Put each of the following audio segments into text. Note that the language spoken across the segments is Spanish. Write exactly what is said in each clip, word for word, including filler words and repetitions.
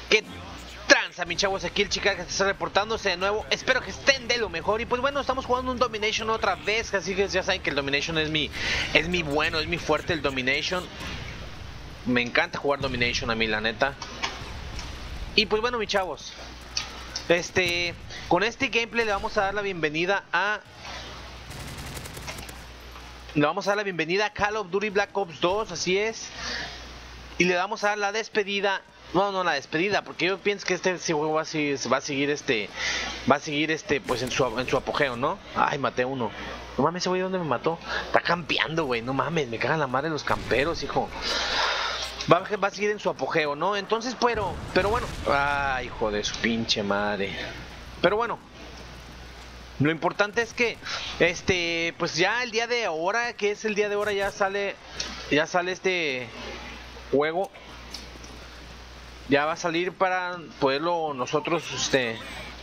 ¿Qué tranza, mis chavos? Aquí el Chica que está reportándose de nuevo. Espero que estén de lo mejor. Y pues bueno, estamos jugando un Domination otra vez. Así que ya saben que el Domination es mi, es mi bueno, es mi fuerte el Domination. Me encanta jugar Domination a mí, la neta. Y pues bueno, mis chavos, Este, con este gameplay le vamos a dar la bienvenida a... Le vamos a dar la bienvenida a Call of Duty Black Ops dos, así es. Y le vamos a dar la despedida... No, no, la despedida, porque yo pienso que este juego va a seguir, va a seguir este... Va a seguir este, pues en su, en su apogeo, ¿no? Ay, maté a uno. No mames, ese güey, ¿dónde me mató? Está campeando, güey, no mames, me cagan la madre los camperos, hijo. Va, va a seguir en su apogeo, ¿no? Entonces, pero, pero bueno. Ay, hijo de su pinche madre. Pero bueno. Lo importante es que, este, pues ya el día de ahora, que es el día de ahora, ya sale, ya sale este juego. Ya va a salir para poderlo nosotros, este...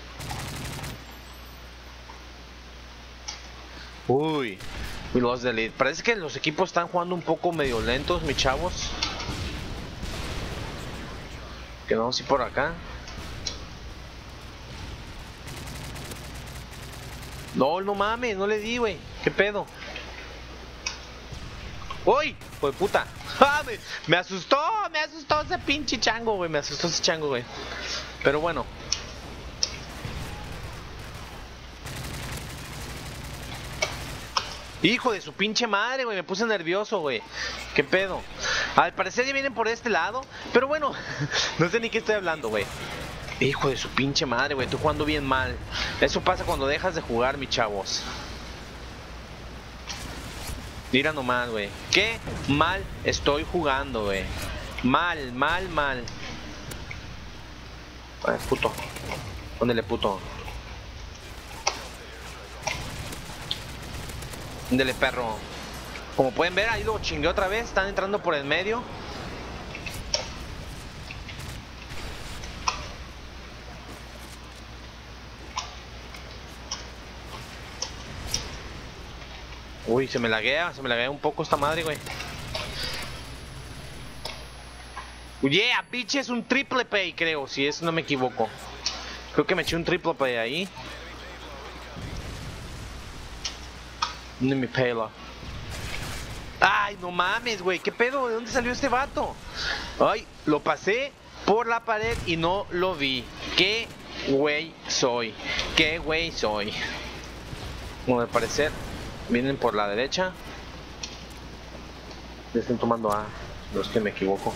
Uy, we lost the lead. Parece que los equipos están jugando un poco medio lentos, mis chavos. Que vamos a ir por acá. No, no mames, no le di, güey. ¿Qué pedo? ¡Uy! ¡Hijo de puta! ¡Ah, me, me asustó! Me asustó ese pinche chango, güey. Me asustó ese chango, güey. Pero bueno. Hijo de su pinche madre, güey. Me puse nervioso, güey. ¿Qué pedo? Al parecer ya vienen por este lado. Pero bueno, no sé ni qué estoy hablando, güey. Hijo de su pinche madre, güey. Estoy jugando bien mal. Eso pasa cuando dejas de jugar, mis chavos. Mira nomás, güey. Qué mal estoy jugando, güey. Mal, mal, mal. Ay, puto. Póndele, puto. Póndele, perro. Como pueden ver, ahí lo chingué otra vez. Están entrando por el medio. Uy, se me laguea, se me laguea un poco esta madre, güey. Yeah, bitch, es un triple pay, creo, si eso no me equivoco. Creo que me eché un triple pay ahí. No me pela. Ay, no mames, güey, ¿qué pedo? ¿De dónde salió este vato? Ay, lo pasé por la pared y no lo vi. ¿Qué güey soy? ¿Qué güey soy? Como de parecer, vienen por la derecha. Le están tomando A. No es que me equivoco.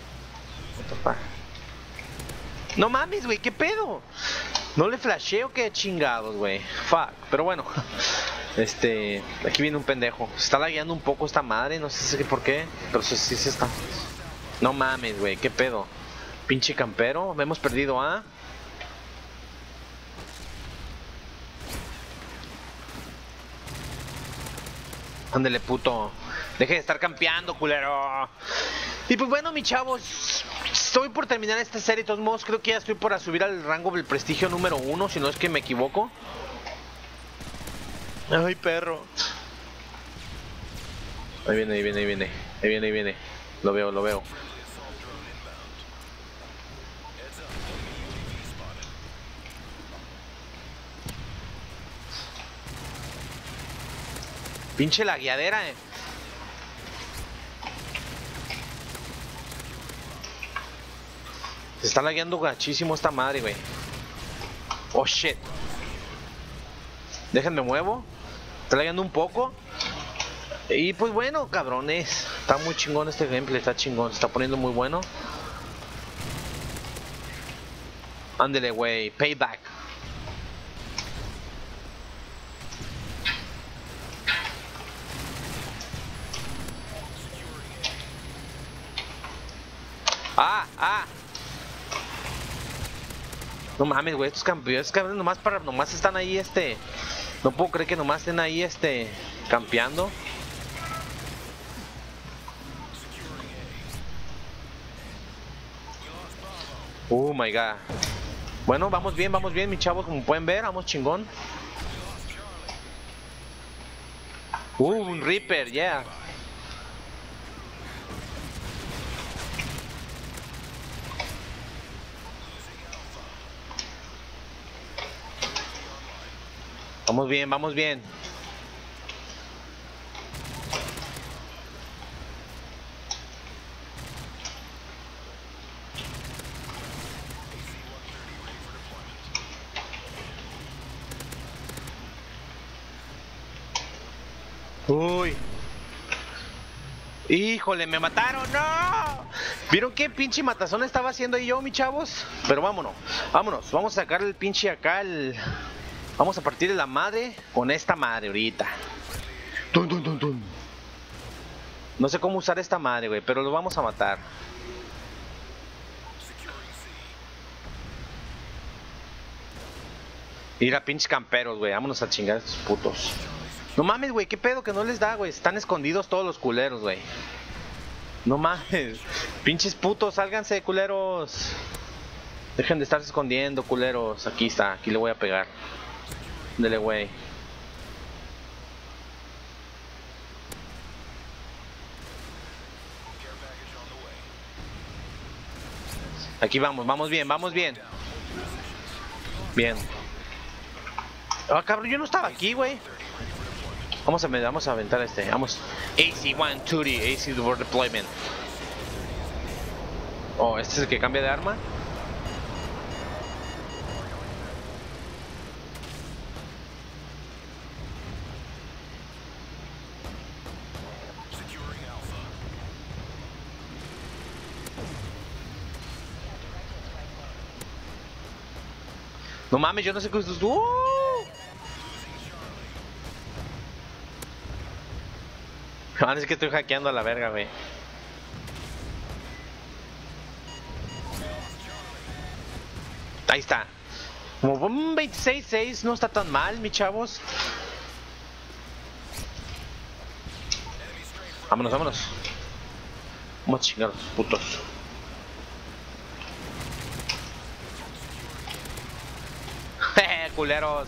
No mames, güey, ¿qué pedo? No le flasheo, qué chingados, güey. Fuck, pero bueno. Este, aquí viene un pendejo. Se está lagueando un poco esta madre, no sé por qué, pero sí, sí se está. No mames, güey, qué pedo. Pinche campero, hemos perdido A. Ándele, puto. Deje de estar campeando, culero. Y pues bueno, mis chavos, estoy por terminar esta serie. De todos modos, creo que ya estoy por subir al rango del prestigio número uno, si no es que me equivoco. Ay, perro. Ahí viene, ahí viene, ahí viene. Ahí viene, ahí viene. Lo veo, lo veo. Pinche la guiadera, eh. Se está lagueando gachísimo esta madre, güey. Oh, shit. Déjenme muevo. Está lagueando un poco. Y pues bueno, cabrones. Está muy chingón este gameplay, está chingón. Se está poniendo muy bueno. Ándele, güey. Payback. Ah, ah. No mames, güey, estos campeones, cabrones, nomás para, nomás están ahí, este. No puedo creer que nomás estén ahí, este, campeando. Oh my god. Bueno, vamos bien, vamos bien, mis chavos, como pueden ver, vamos chingón. Uh, un Reaper, yeah. Vamos bien, vamos bien. Uy. Híjole, me mataron, no. ¿Vieron qué pinche matazón estaba haciendo ahí yo, mis chavos? Pero vámonos, vámonos, vamos a sacar el pinche acá el... Vamos a partir de la madre con esta madre ahorita. Tun, tun, tun, tun. No sé cómo usar esta madre, güey, pero lo vamos a matar. Ir a pinches camperos, güey, vámonos a chingar a estos putos. No mames, güey, qué pedo que no les da, güey. Están escondidos todos los culeros, güey. No mames. Pinches putos, sálganse, culeros. Dejen de estarse escondiendo, culeros. Aquí está, aquí le voy a pegar. Dele, güey. Aquí vamos, vamos bien, vamos bien. Bien. Ah, cabrón, yo no estaba aquí, güey. Vamos a, vamos a aventar este, vamos. A C uno, dos D, A C for deployment. Oh, este es el que cambia de arma. No mames, yo no sé qué es esto. ¡Uh! Ah, es que estoy hackeando a la verga, güey. Ahí está. Como un veintiséis seis no está tan mal, mis chavos. Vámonos, vámonos. Vamos a chingar a los putos. Jeje, culeros.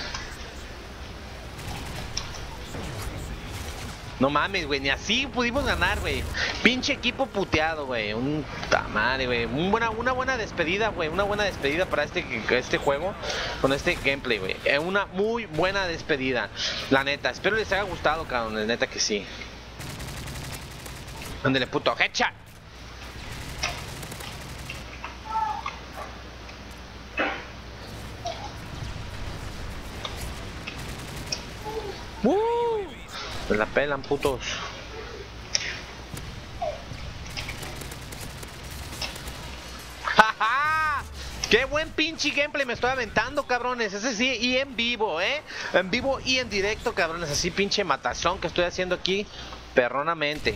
No mames, güey, ni así pudimos ganar, güey. Pinche equipo puteado, güey. Un ta madre, güey. Un buena, una buena despedida, güey. Una buena despedida para este, este juego. Con este gameplay, güey. Eh, una muy buena despedida. La neta. Espero les haya gustado, cabrón. La neta que sí. Ándale, puto. Headshot. ¡Uh! Me la pelan, putos. ¡Jaja! ¡Qué buen pinche gameplay me estoy aventando, cabrones! Ese sí, y en vivo, ¿eh? En vivo y en directo, cabrones. Así pinche matazón que estoy haciendo aquí. Perronamente.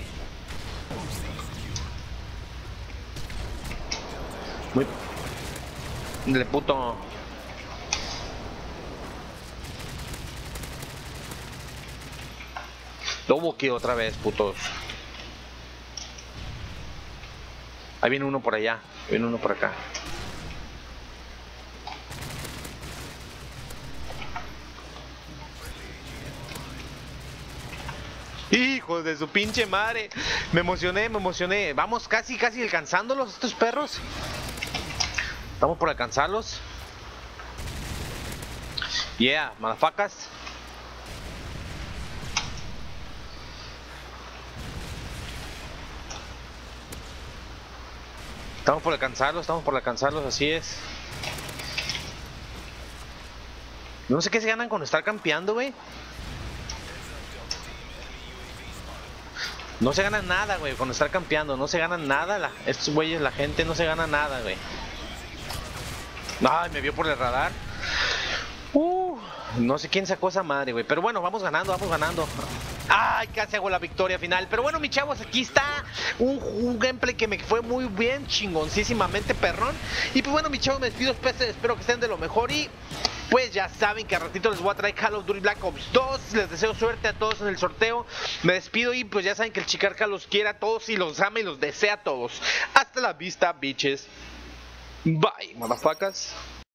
Muy... Le puto... Lo buqueo otra vez, putos. Ahí viene uno por allá. Viene uno por acá. Hijo de su pinche madre. Me emocioné, me emocioné. Vamos casi, casi alcanzándolos, estos perros. Estamos por alcanzarlos. Yeah, motherfuckers. Estamos por alcanzarlos, estamos por alcanzarlos, así es. No sé qué se ganan con estar campeando, güey. No se gana nada, güey, con estar campeando. No se gana nada, la, estos güeyes, la gente no se gana nada, güey. Ay, me vio por el radar. Uh, no sé quién sacó esa madre, güey. Pero bueno, vamos ganando, vamos ganando. Ay, casi hago la victoria final. Pero bueno, mis chavos, aquí está un, un gameplay que me fue muy bien, chingoncísimamente perrón. Y pues bueno, mis chavos, me despido, espero que estén de lo mejor. Y pues ya saben que a ratito les voy a traer Call of Duty Black Ops dos. Les deseo suerte a todos en el sorteo. Me despido y pues ya saben que el Chicarca los quiere a todos y los ama y los desea a todos. Hasta la vista, bitches. Bye, motherfuckers.